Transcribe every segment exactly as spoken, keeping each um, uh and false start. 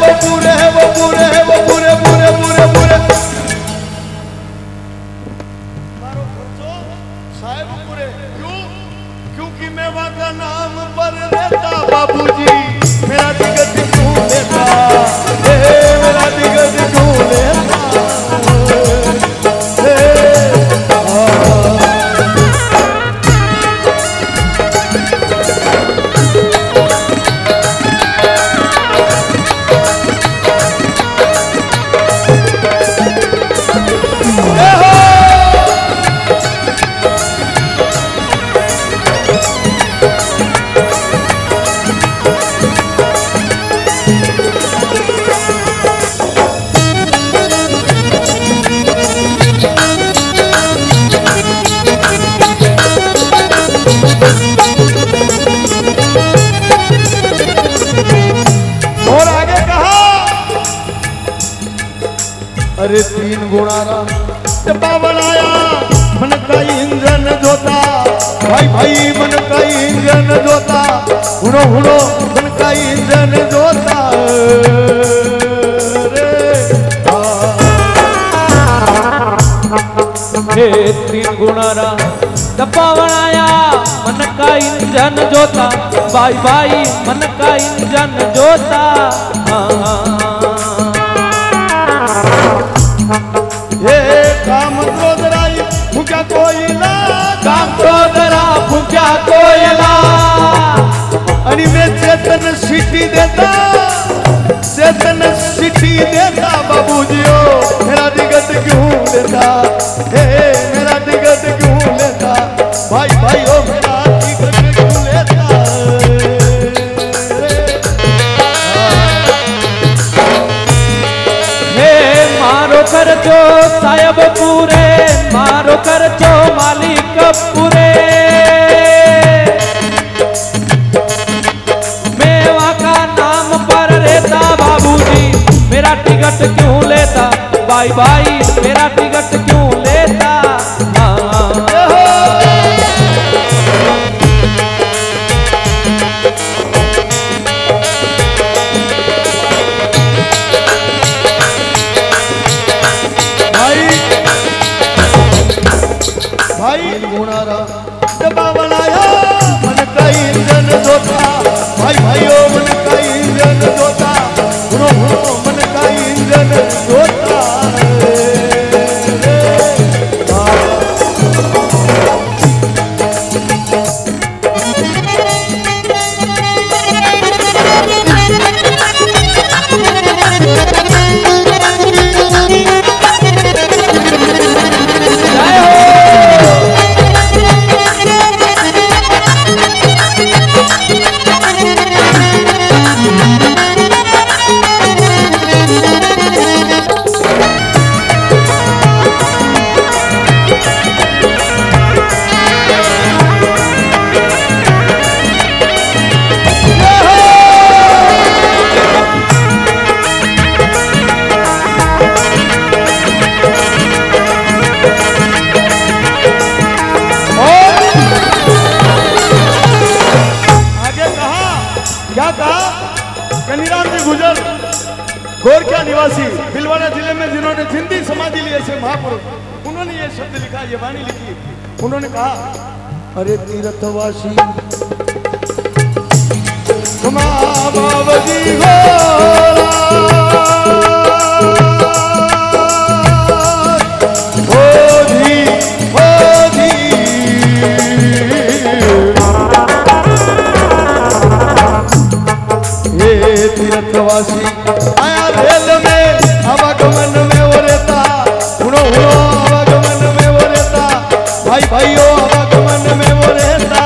वो पूरे है वो पूरे है वो पूरे पूरे पूरे पूरे मारो खर्चो साहब पूरे क्यों क्योंकि मैं वहाँ नाम पर रहता बाबूजी मेरा टिकट क्यों लेता मेरा टिकट क्यों लेता अरे तीन गुणारा डब्बा बनाया मन का इंजन जोता भाई भाई मन का इंजन जोता हुड़ो हुड़ो मन का इंजन जोता रे तीन गुणारा डब्बा बनाया मन का इंजन जोता भाई भाई मन का इंजन जोता ये काम क्रोधराई फूका कोयला काम क्रोधरा फूका कोयला अरे मैं चेतन सिटी देता चेतन सिटी देता बाबूजियो मेरा टिकट क्यों लेता हे मेरा टिकट क्यों लेता भाई भाई ओ मेरा टिकट क्यों लेता हे मारो खर्चो साहब पूरे मारो खर्चो मालिक पूरे मेवा का नाम पर रहता बाबूजी मेरा टिकट क्यों लेता भाई भाई मेरा टिकट क्यों लेता भाई गुणारा डब्बा बनाया मन का इंजन जोता भाई भाइयों मन का इंजन जोता हुड़ो हुड़ो मन का इंजन जोता गोरखा निवासी भिलवाड़ा जिले में जिन्होंने जिंदी समाधि ली ऐसे महापुरुष उन्होंने ये शब्द लिखा ये वाणी लिखी उन्होंने कहा अरे तीर्थवासी बाबाजी हो तीर्थवासी आया रेल में आवागमन में वो रहता हुड़ो हुड़ो आवागमन में वो रहता भाई भाइयों आवागमन में वो रहता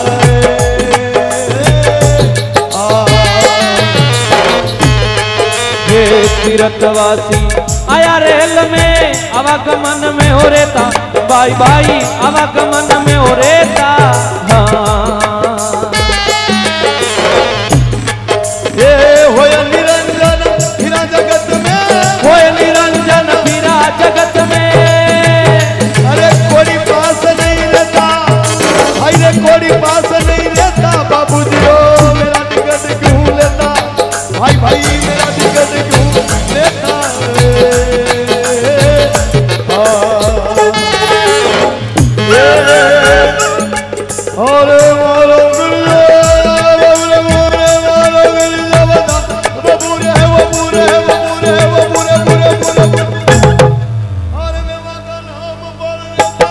ये तीर्थवासी आया रेल में आवागमन में हो रहता भाई भाई आवागमन में हो रहता हाँ जगत में अरे कोई पास नहीं रहता अरे कोई पास नहीं रहता बाबूजी ओ मेरा टिकट क्यों लेता भाई भाई मेरा टिकट अरे मारो गिरजा बाबूरे मारो मारो गिरजा बता बाबूरे बाबूरे बाबूरे बाबूरे पूरे पूरे अरे मैं माता नाम बोल लेता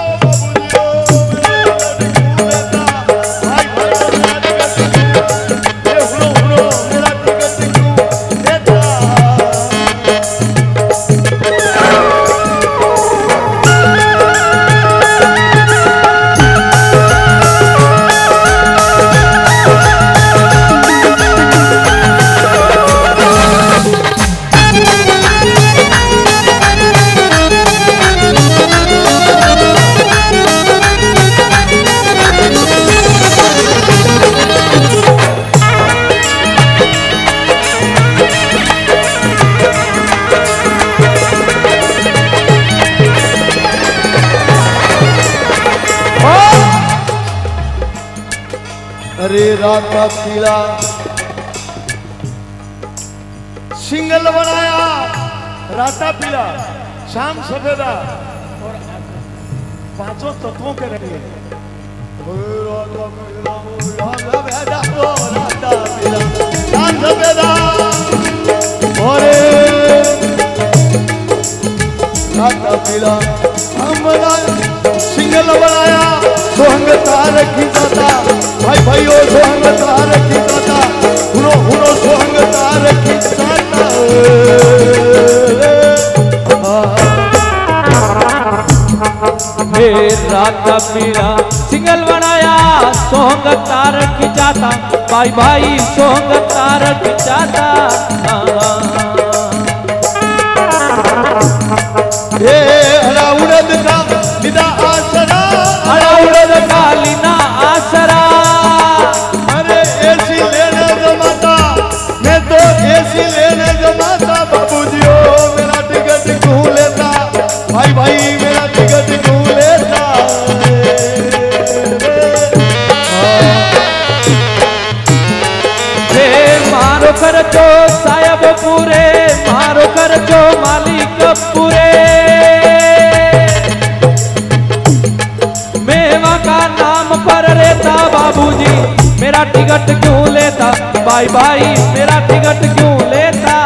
अरे राता पीला सिंगल बनाया राता पीला शाम सफेदा और पांचों तत्वों के रंगे राता पीला शाम सफेदा और राता पीला हमारा सिंगल बनाया सोहंग तार की दाता भाई भाइयों सोहंग तार की दाता हुनो हुनो सोहंग तार की दाता हे राता पीला सिंगल बनाया सोहंग तार की जाता भाई भाई सोहंग तार की जाता हे हरा उड़द का लिदा आसरा हरा उड़द का लिदा आसरा अरे ऐसी लेने जमाता मैं तो ऐसी लेने जमाता बाबूजियो मेरा टिकट क्यों लेता भाई भाई मेरा टिकट क्यों लेता हे मारो कर जो साहब पूरे मारो कर जो मालिक पूरे मेवा का नाम पर रहता बाबूजी मेरा टिकट क्यों लेता भाई भाई मेरा टिकट क्यों लेता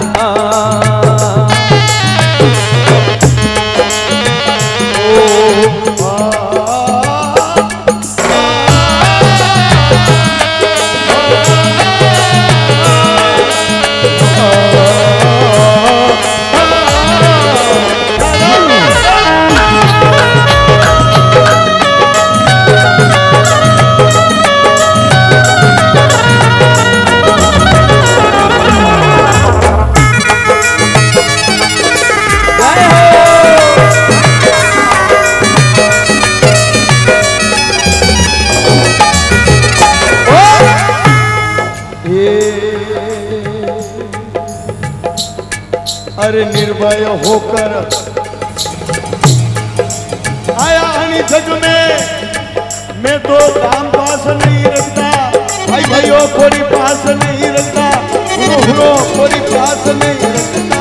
अरे निर्भय होकर आया हनी जग में मैं तो काम पास नहीं रखता भाई भाइयों कोई पास नहीं रखता हुनो हुनो कोई पास नहीं रखता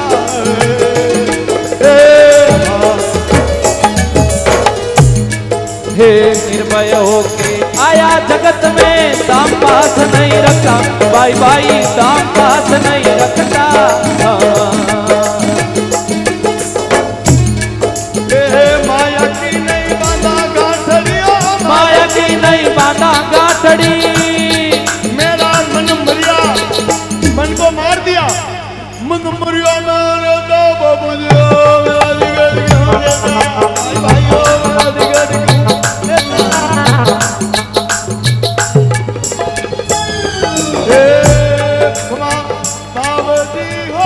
हे निर्भय होके आया जगत में दाम पास नहीं रखता भाई भाई दाम पास नहीं रखता माया की नहीं बांधा गांठड़ी माया की नहीं बांधा गांठड़ी मेरा मन मरिया मन को मार दिया मन मरिया मारे दो बाबूजी मेरा दिगड़ क्यों देता भाई भाइयों मेरा दिगड़ क्यों देता हे खुमा बाबूजी हो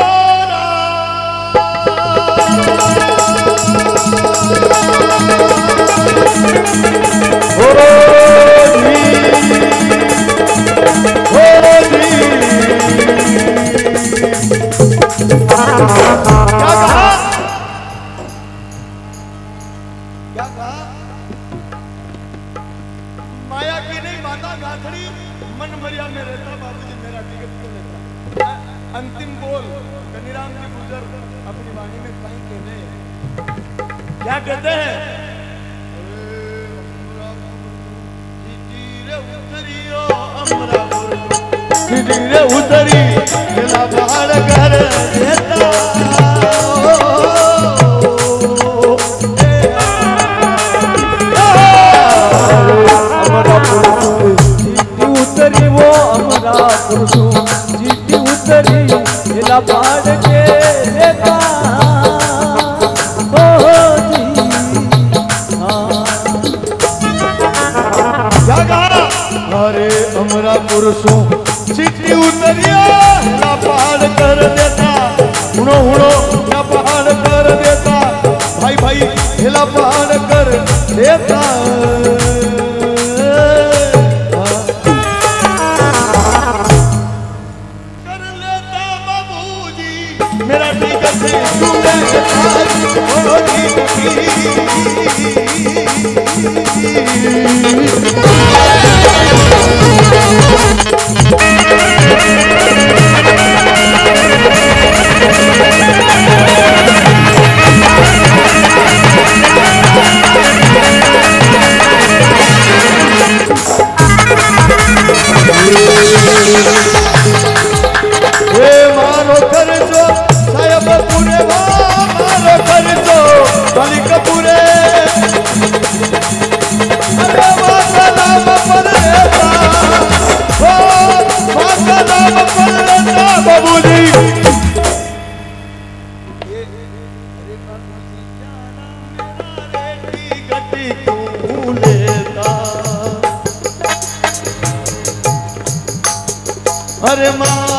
माया की नहीं माता गांठड़ी मन मरिया में रहता बाबूजी मेरा टिकट क्यों लेता अंतिम बोल कनीराम जी गुजर अपनी वाणी में कहीं कहते हैं क्या कहते हैं सीटी रे उतरी खेला बाहर कर देता उतरी वो अमरा पुरुषो जीती उतरी हिला पाड़ के देखा ओ जी हाँ अरे अमरा पुरुषो जीती उतरिया हिला पाड़ कर देता हुणो हुणो हिला पाड़ कर देता भाई भाई हिला पाड़ कर देता मेरा टिकट मारो खर्चो साहब पूरे मारो खर्चो मालिक पूरे अरे माता नाम पर लेता ओ माता नाम पर लेता बाबूजी गति क्यों लेता अरे माँ